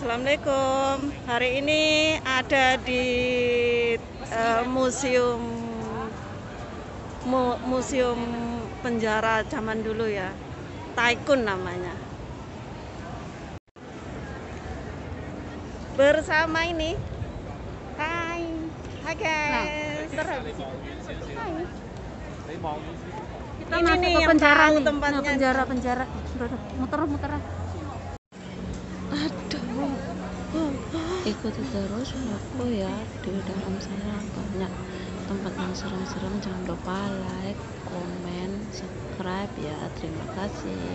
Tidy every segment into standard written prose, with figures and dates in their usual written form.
Assalamualaikum. Hari ini ada di museum museum penjara zaman dulu ya. Taikun namanya. Bersama ini. Hai. Hai guys. Hai. Kita Ini masuk nih ke yang penjara tahu nih. tempatnya. Nah, penjara. Muter. Aduh. Ikuti terus vlogku ya. Di dalam sana banyak tempat yang serem-serem. Jangan lupa like, komen, subscribe ya. Terima kasih.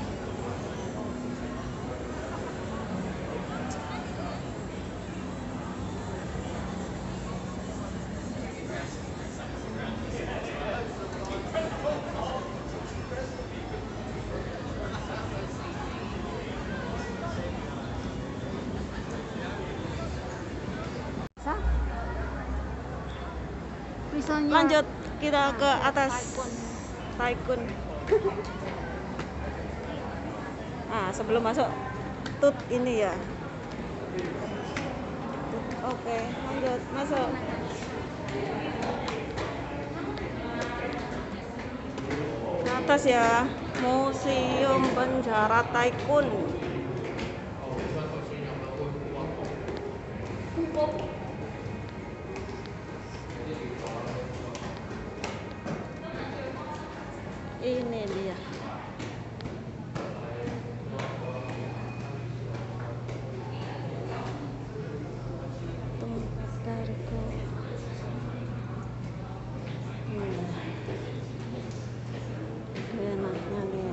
Lanjut kita ke atas Taikun. Nah, sebelum masuk tut ini ya. Oke, lanjut masuk. Ke atas ya, Museum Penjara Taikun. Ini dia. Tempat dariku. Enaknya nih.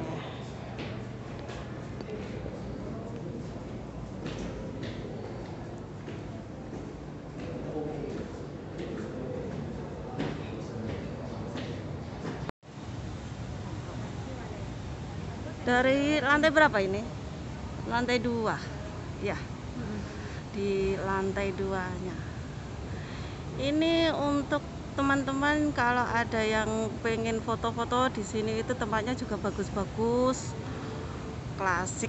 Dari lantai berapa ini? Lantai 2. Ya. Di lantai 2-nya. Ini untuk teman-teman kalau ada yang pengen foto-foto di sini, itu tempatnya juga bagus-bagus. Klasik.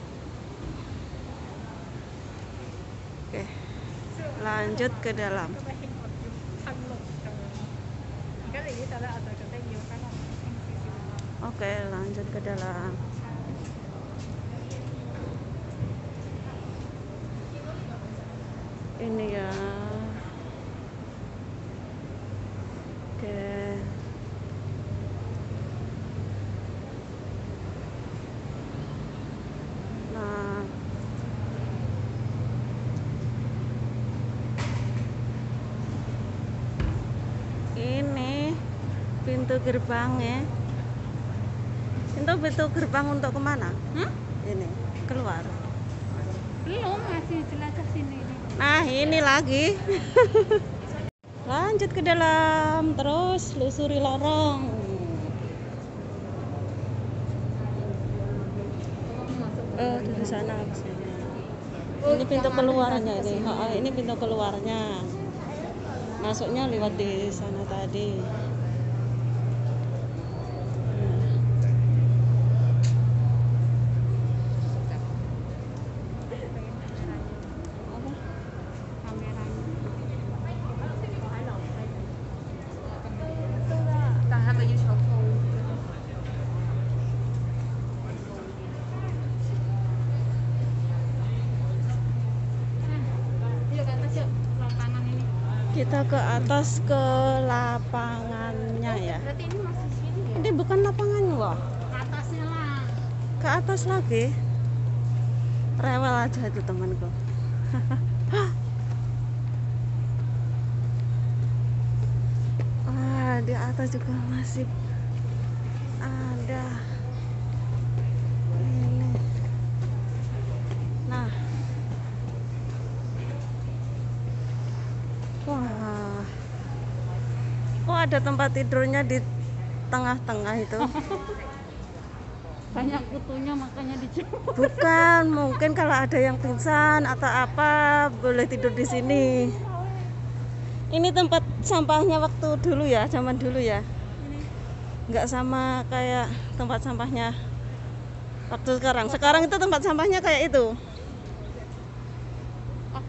Oke. Lanjut ke dalam. Oke, lanjut ke dalam. Ini ya. Oke. Nah, ini pintu gerbangnya. Itu pintu gerbang untuk kemana? Ini keluar. Belum, masih jelajah sini. Nah, ini lagi. Lanjut ke dalam, terus lusuri lorong. Dari sana ke sini. Ini pintu keluarnya ini. Ini pintu keluarnya. Masuknya lewat di sana tadi. Kita ke atas ke lapangannya ya. Berarti ini masih sini ya? Ini bukan lapangannya loh. Ke atasnya lah. Ke atas lagi. Rewel aja itu temanku. Wah, di atas juga masih ada. Ini. Nah. Wah. Kok ada tempat tidurnya di tengah-tengah itu? Banyak kutunya makanya dicoba. Bukan, mungkin kalau ada yang pingsan atau apa boleh tidur di sini. Ini tempat sampahnya waktu dulu ya, zaman dulu ya. Nggak sama kayak tempat sampahnya waktu sekarang. Sekarang itu tempat sampahnya kayak itu.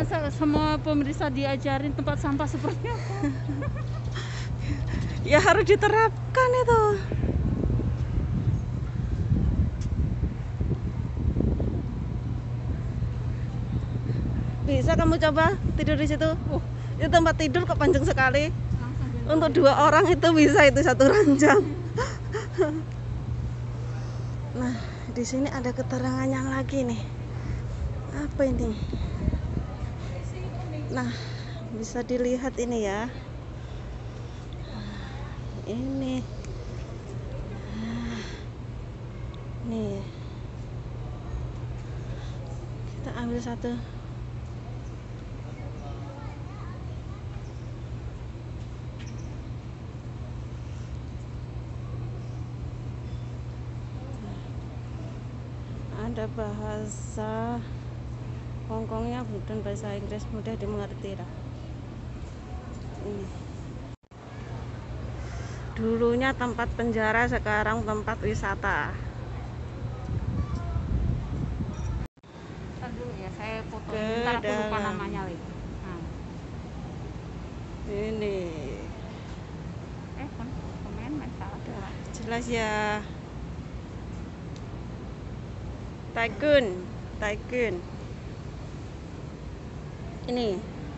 sama pemerintah diajarin tempat sampah seperti apa. Ya harus diterapkan itu. Bisa kamu coba tidur di situ? Itu tempat tidur kok panjang sekali. Untuk 2 orang itu bisa itu 1 ranjang. Nah, di sini ada keterangannya lagi nih. Apa ini? Nah, bisa dilihat ini ya. Ini. Nih. Kita ambil satu. Ada bahasa Hongkongnya dan bahasa Inggris, mudah dimengerti lah. Ini. Dulunya tempat penjara, sekarang tempat wisata. Aduh ya, saya foto. Ke Ntar aku lupa dalam. namanya lagi. Nah. Ini Komen salah. jelas ya. Tycoon. Ini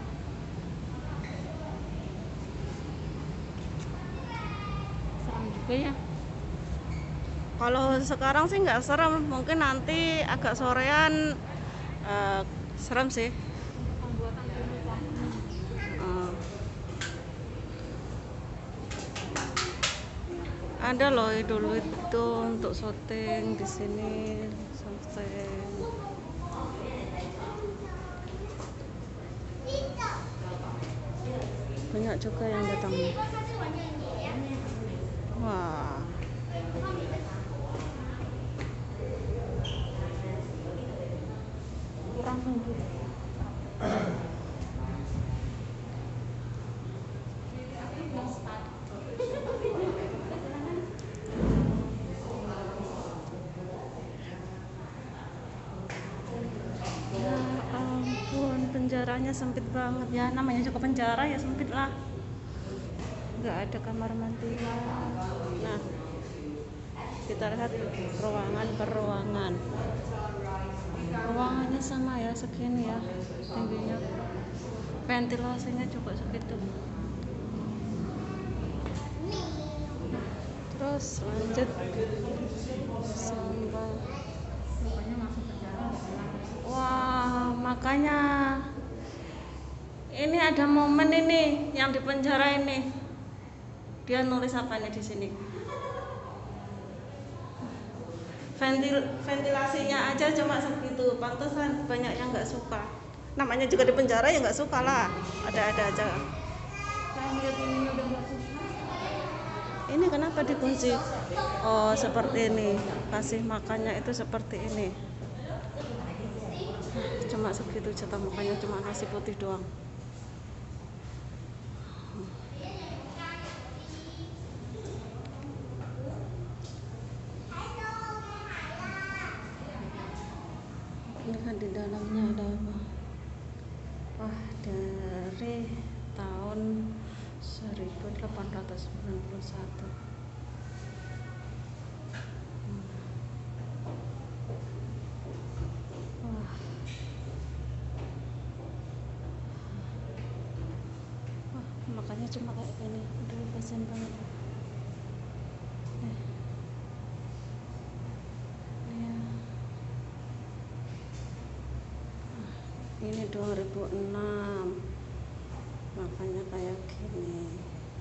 Serem juga ya. kalau sekarang sih nggak serem, mungkin nanti agak sorean serem sih. Pembuatan rumah. Ada loh dulu itu untuk syuting di sini, syuting. Banyak juga yang datang. Wah. Kurang nunggu. Ya ampun, penjaranya sempit banget ya. Namanya juga penjara ya, sempit lah. Nggak ada kamar mandi. Nah, kita lihat ruangan per ruangan. Ruangannya sama ya, segini ya tingginya. Ventilasinya juga segitu. Terus lanjut sampai. Wah, makanya ini ada momen ini yang di penjara ini. Dia nulis apa nih di sini? Ventilasinya aja cuma segitu, pantesan banyak yang nggak suka. Namanya juga di penjara ya nggak suka lah, ada-ada aja. Ini kenapa dikunci? Oh seperti ini, kasih makannya itu seperti ini. Cuma segitu jatah makannya, cuma nasi putih doang. Ini kan di dalamnya ada apa? Wah, dari tahun 1891. Wah. Wah, makanya cuma kayak gini. Aduh, kasihan banget. Ya. Ini 2006. Makanya kayak gini.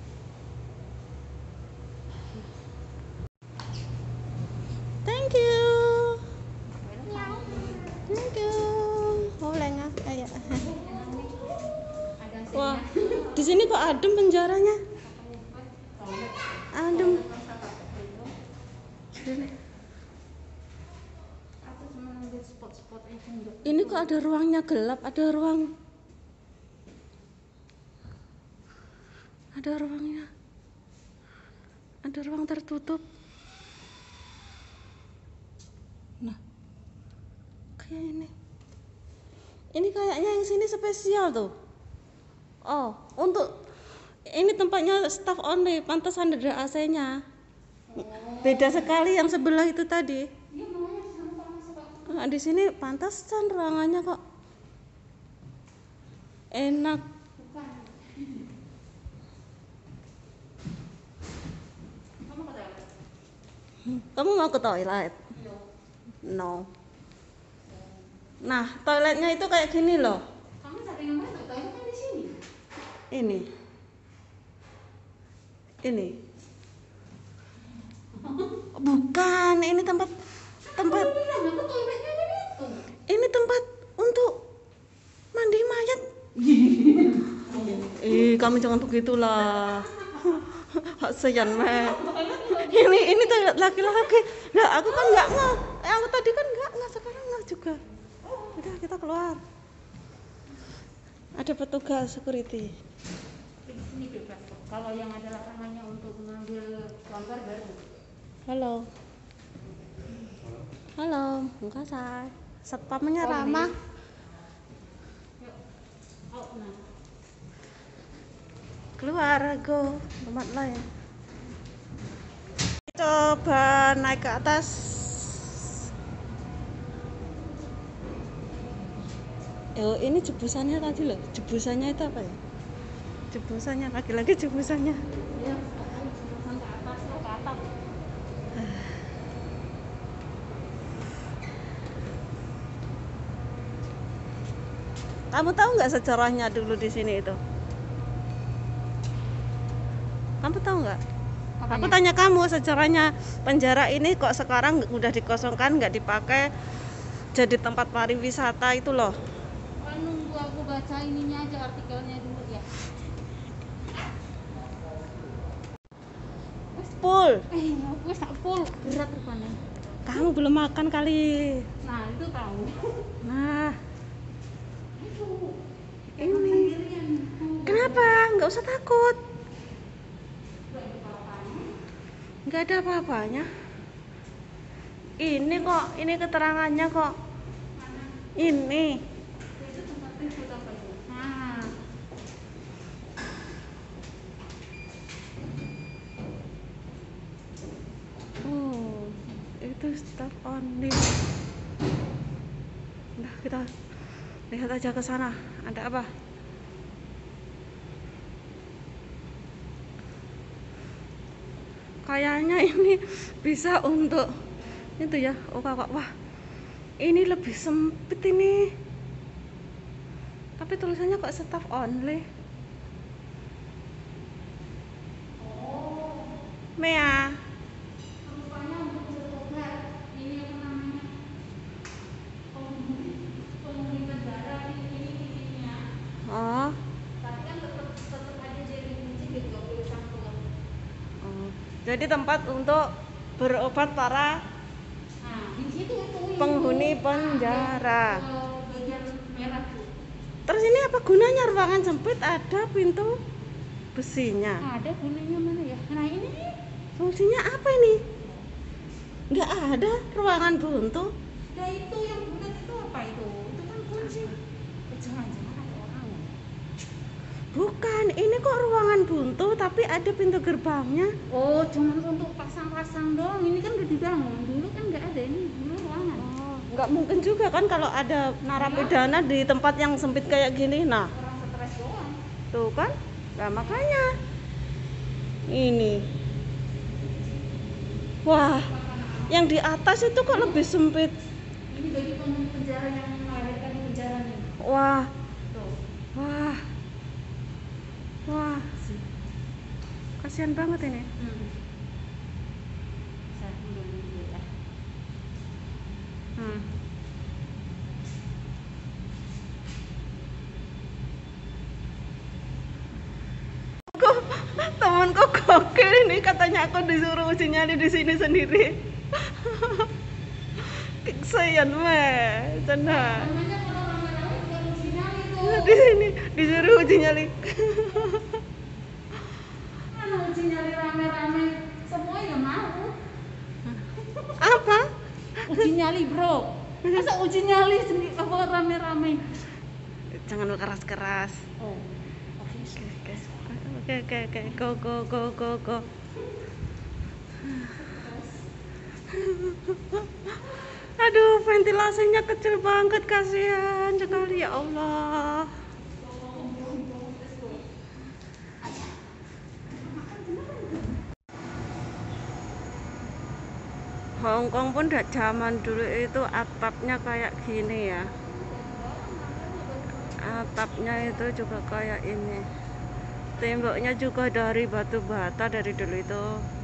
Thank you. Thank you. Boleh nggak? Ayo. Wah, di sini kok adem penjaranya? Adem. Ini kok ada ruangnya gelap, ada ruangnya, ada ruang tertutup. Nah, kayak Ini kayaknya yang sini spesial tuh. Oh, untuk ini tempatnya staff only, pantesan ada AC-nya. Beda sekali yang sebelah itu tadi. Iya, makanya di sana panas, Pak. Nah, di sini pantesan ruangannya kok enak. Bukan. Kamu ke toilet? Kamu mau ke toilet? Iya. No. Nah, toiletnya itu kayak gini loh. Kamu cari yang mana? Toilet kan di sini. Ini. Ini. Bukan, ini tempat Aku bilang aku toiletnya ada itu. ini tempat untuk mandi mayat. Kamu jangan begitulah. Kasihan meh. Ini toilet laki-laki. Nah, aku kan nggak ngeh. Aku tadi kan nggak ngeh, sekarang ngeh juga. Udah, kita keluar. Ada petugas security. Di sini bebas kok. Kalau yang ada larangannya untuk mengambil gambar baru. Halo. Halo, enggak say. Satpamnya ramah. Yuk. Oh, nah. Keluar, go tempat lain. Coba naik ke atas. Ini jebusannya tadi loh. Jebusannya itu apa ya? Jebusannya lagi-lagi jebusannya. Ya, sampai ke atas, ke atap. Kamu tahu nggak sejarahnya dulu di sini itu? Kamu tahu nggak? Aku tanya kamu sejarahnya penjara ini kok sekarang udah dikosongkan, nggak dipakai jadi tempat pariwisata itu loh. Kan nunggu aku baca ininya aja, artikelnya dulu ya. Pul, Wes tak full berat rupanya. kamu belum makan kali. Nah, itu tahu. Nah, Itu. ini. Sendirian. Kenapa? Nggak usah takut. Enggak ada apa-apanya. Nggak ada apa-apanya. Ini kok, ini keterangannya kok. Ini. Itu tempat ribut apa itu? Nah, Oh, itu staff only. Nah, kita lihat aja ke sana. Ada apa? Kayaknya ini bisa untuk itu ya. Oh, kakak, wah. Ini lebih sempit ini. Tapi tulisannya kok staff only. Mea. rupanya untuk bertobat ini apa namanya? Penghuni penjara ini titiknya. Oh. Tapi kan tetap aja jadi kunci gitu, nggak boleh campur. Oh. Jadi tempat untuk berobat para Nah, di situ itu penghuni penjara. bagian merah tuh. Terus ini apa gunanya ruangan sempit ada pintu besinya? Ada gunanya mana ya? Nah, ini nih. Fungsinya apa ini? Nggak ada ruangan buntu. Nah, itu yang bulat itu apa itu? Itu kan kunci. Jangan-jangan ada orang. Bukan, ini kok ruangan buntu tapi ada pintu gerbangnya. Oh, cuma untuk pasang-pasang doang. Ini kan udah dibangun. Dulu kan nggak ada, ini dulu ruangan. Oh, nggak mungkin juga kan kalau ada narapidana di tempat yang sempit kayak gini. Nah, Orang stres doang. tuh kan. Nah, makanya ini. Wah, yang di atas itu kok lebih sempit. Ini bagi penghuni penjara yang melahirkan di penjara nih. Wah, Tuh. wah, wah. Kasihan banget ini. Saya mundur dulu ya. Hmm. Temanku gokil ini, katanya aku disuruh uji nyali di sini sendiri. Kesian meh, canda. Namanya kalau rame-rame bukan uji nyali tuh. Di sini disuruh uji nyali. Mana uji nyali rame-rame semua ya mau. Apa? Uji nyali bro. Masa uji nyali sendiri apa rame-rame? jangan keras-keras. Oh, oke. Oke, go. Aduh, ventilasinya kecil banget, kasihan sekali ya Allah. Hongkong pun zaman dulu itu atapnya kayak gini ya. Atapnya itu juga kayak ini. Temboknya juga dari batu bata dari dulu itu.